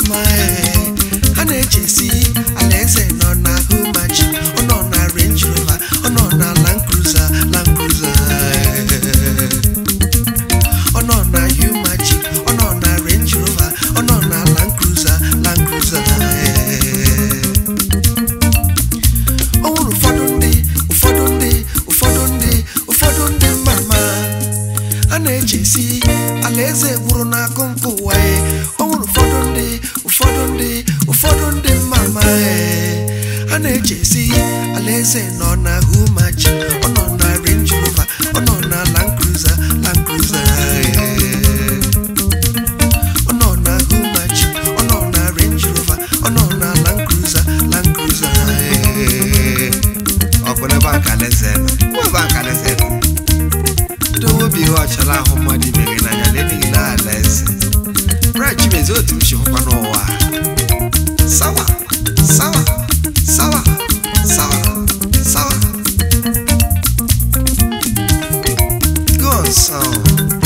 mama ana echesi alaeze nọ na humachi ọ nọ na Range Rover ọ nọ na Land Cruiser ọ nọ na humachi ọ nọ na Range Rover ọ nọ na Land Cruiser o nwere ụfọdụ ndị mama ana echesi alaeze gwuru n'akụ nke ụwa o nwere ụfọdụ ndị mama a na-echesi alaeze nọ na humachi ọ nọ na Range Rover ọ nọ na Land Cruiser ọ nọ na humachi ọ nọ na Range Rover ọ nọ na Land Cruiser ọ bụ n'ebe aka alaeze dowobi ọchala ahụ mmadụ ibe gị n'anya n'enyeghị na alaeze brachimezi otu m si hụkwa n'ụwa sawa go on sound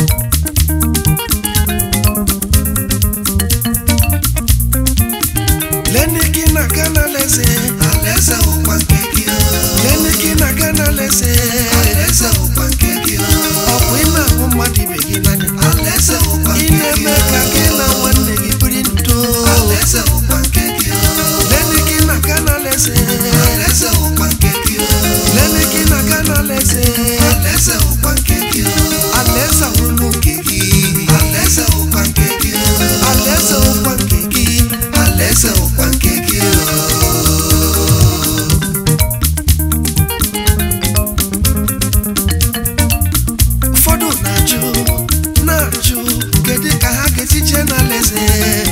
leniki na gana alaeze ụkwa nke gị leniki na gana alaeze ụkwa nke gị ọ bụ ị na-ahụ mmadụ ibe gị n'anya ị na-eme ka gị na nwanne gị biri ndo leniki na gana alaeze leniki na gana alaeze ụkwa nke gị alaeze wụrụ nke gị alaeze ụkwa nke gị alaeze ụkwa nke gị alaeze ụkwa nke gị ụfọdụ na-ajụ kedu ka ha ga-esi jee n'alaeze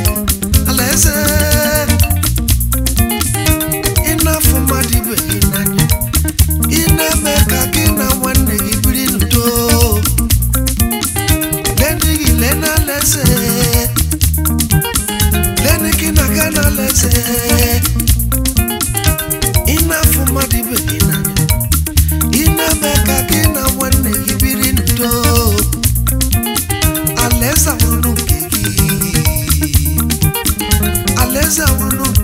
ị na-afụ mmadụ ibe gị n'anya ị na-eme ka gị na nwanne gị biri n'udo leni gị lee n'alaeze leni gị na-aga n'alaeze ị na-afụ mmadụ ibe gị n'anya ị na-eme ka gị na nwanne gị biri n'udo alaeze wụrụ nke gị alaeze wụrụ